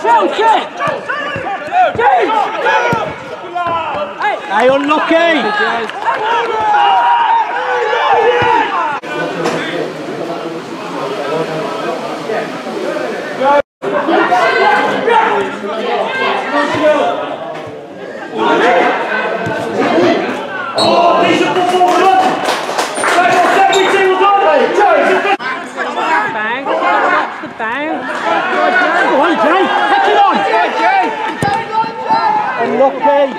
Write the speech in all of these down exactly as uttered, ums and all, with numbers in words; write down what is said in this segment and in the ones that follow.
Hey, unlucky! Oh, decent football, come on! What's every single time? Bang, watch the bang. Go on, Jay! Take it on! Unlucky!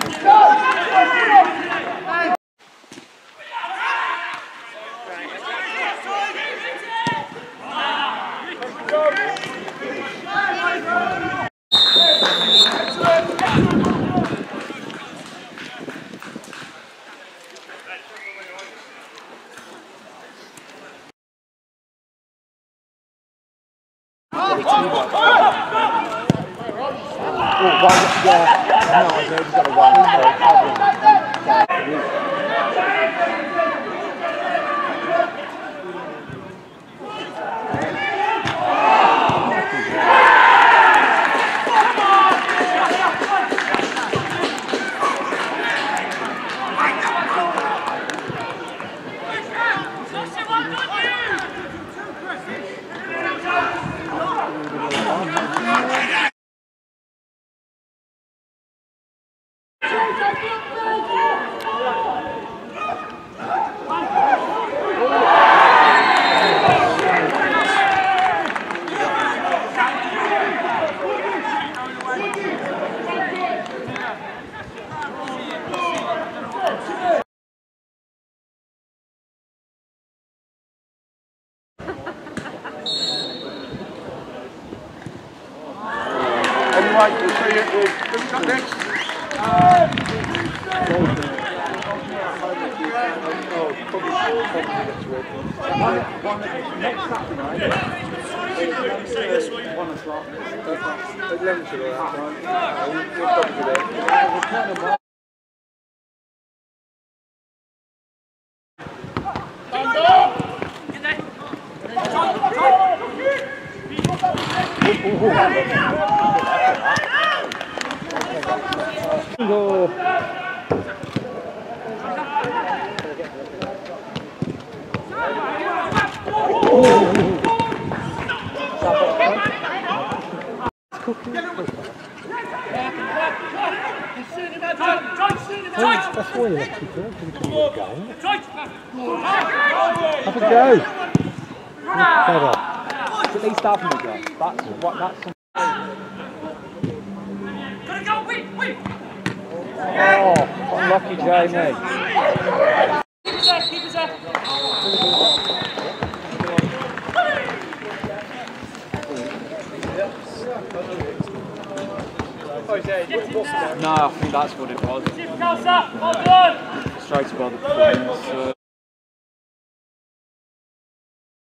Right, we'll see you. Who we got next? One o'clock. eleven to that time. We'll probably be there. Go. That's why you're actually going to the game. Have a go. Clever. At least have a go. That's what that's. Oh, unlucky Jamie. Keep us up, keep us up. No, I think that's what it was. Sporting Khalsa, well done. Frustrated by the performance. Uh,